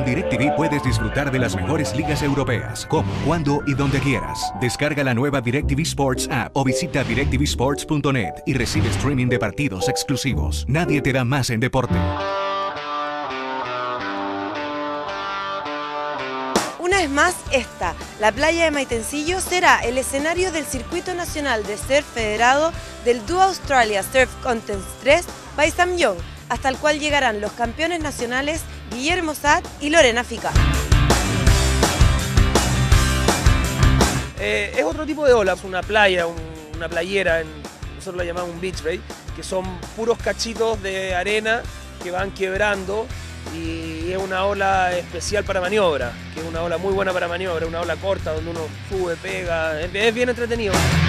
Con DirecTV puedes disfrutar de las mejores ligas europeas, como, cuando y donde quieras. Descarga la nueva DirecTV Sports app o visita directvsports.net y recibe streaming de partidos exclusivos. Nadie te da más en deporte. Una vez más, la playa de Maitencillo será el escenario del Circuito Nacional de Surf Federado del Duo Australia Surf Contest 3 by Sam Young, hasta el cual llegarán los campeones nacionales Guillermo Saad y Lorena Fica. Es otro tipo de olas, una playa, una playera, nosotros la llamamos un beach bay, que son puros cachitos de arena que van quebrando, y es una ola especial para maniobra, que es una ola muy buena para maniobra, una ola corta donde uno sube, pega, es bien entretenido.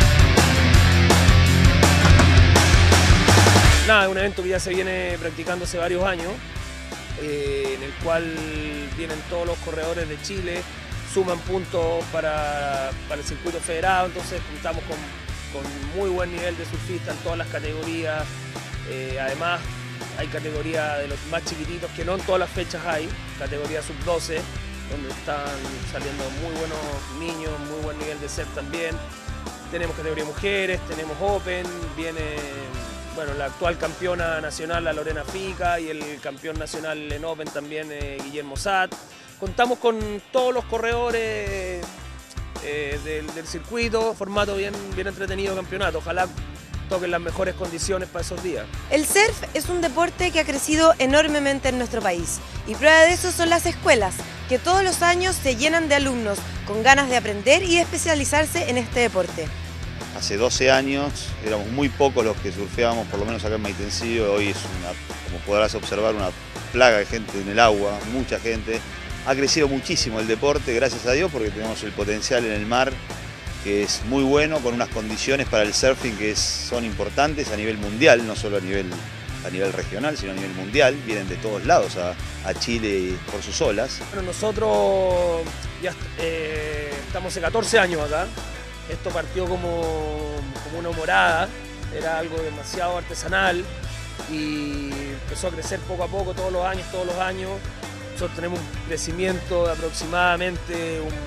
Nada, es un evento que ya se viene practicando hace varios años, en el cual vienen todos los corredores de Chile, suman puntos para el circuito federado, entonces contamos con muy buen nivel de surfistas en todas las categorías. Además hay categoría de los más chiquititos, que no en todas las fechas hay, categoría sub-12, donde están saliendo muy buenos niños, muy buen nivel de surf también. Tenemos categoría mujeres, tenemos Open, viene la actual campeona nacional, la Lorena Fica, y el campeón nacional en Open también, Guillermo Saad. Contamos con todos los corredores del circuito, formato bien entretenido de campeonato. Ojalá toquen las mejores condiciones para esos días. El surf es un deporte que ha crecido enormemente en nuestro país, y prueba de eso son las escuelas, que todos los años se llenan de alumnos con ganas de aprender y especializarse en este deporte. Hace 12 años éramos muy pocos los que surfeábamos, por lo menos acá en Maitencillo. Hoy es como podrás observar, una plaga de gente en el agua, mucha gente. Ha crecido muchísimo el deporte, gracias a Dios, porque tenemos el potencial en el mar, que es muy bueno, con unas condiciones para el surfing que son importantes a nivel mundial, no solo a nivel regional, sino a nivel mundial. Vienen de todos lados a Chile por sus olas. Bueno, nosotros ya estamos hace 14 años acá. Esto partió como una morada, era algo demasiado artesanal y empezó a crecer poco a poco, todos los años. Nosotros tenemos un crecimiento de aproximadamente un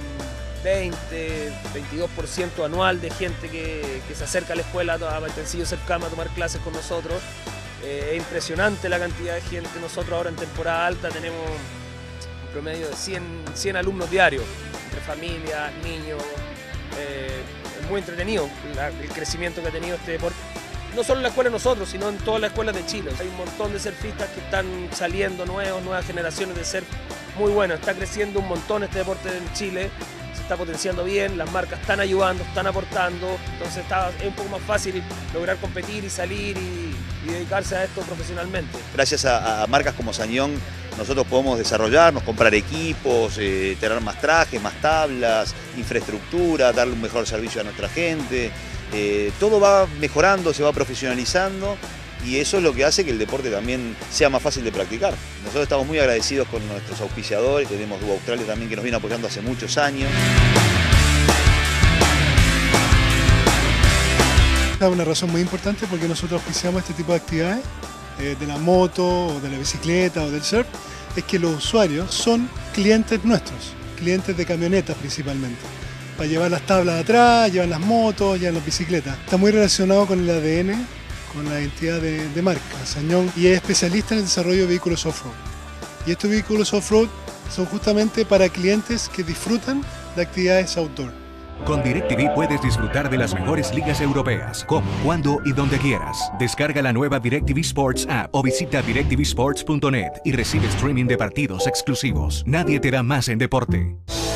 20-22% anual de gente que se acerca a la escuela, a Maitencillo Surf Camp, a tomar clases con nosotros. Es impresionante la cantidad de gente. Nosotros ahora en temporada alta tenemos un promedio de 100 alumnos diarios, entre familias, niños. Es muy entretenido el crecimiento que ha tenido este deporte, no solo en la escuela de nosotros, sino en todas las escuelas de Chile. Hay un montón de surfistas que están saliendo nuevas generaciones de surf muy buenas. Está creciendo un montón este deporte en Chile, se está potenciando bien, las marcas están ayudando, están aportando, entonces es un poco más fácil lograr competir y salir y dedicarse a esto profesionalmente. Gracias a marcas como Sam Young, nosotros podemos desarrollarnos, comprar equipos, tener más trajes, más tablas, infraestructura, darle un mejor servicio a nuestra gente. Todo va mejorando, se va profesionalizando, y eso es lo que hace que el deporte también sea más fácil de practicar. Nosotros estamos muy agradecidos con nuestros auspiciadores, tenemos Duo Australia también, que nos viene apoyando hace muchos años. Esta es una razón muy importante porque nosotros auspiciamos este tipo de actividades, de la moto, o de la bicicleta, o del surf, es que los usuarios son clientes nuestros, clientes de camionetas principalmente, para llevar las tablas atrás, llevar las motos, llevar las bicicletas. Está muy relacionado con el ADN, con la identidad de marca, Sam Young, y es especialista en el desarrollo de vehículos off-road. Y estos vehículos off-road son justamente para clientes que disfrutan de actividades outdoor. Con DirecTV puedes disfrutar de las mejores ligas europeas, como, cuando y donde quieras. Descarga la nueva DirecTV Sports app o visita directvsports.net y recibe streaming de partidos exclusivos. Nadie te da más en deporte.